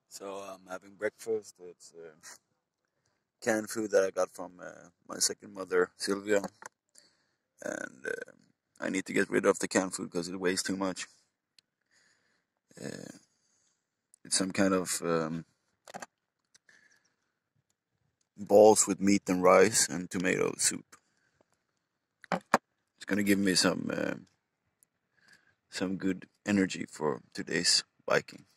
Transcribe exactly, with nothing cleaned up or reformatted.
So I'm having breakfast. It's uh, canned food that I got from uh, my second mother, Sylvia, and uh, I need to get rid of the canned food because it weighs too much. Uh, it's some kind of um, balls with meat and rice and tomato soup. It's gonna give me some uh, some good energy for today's biking.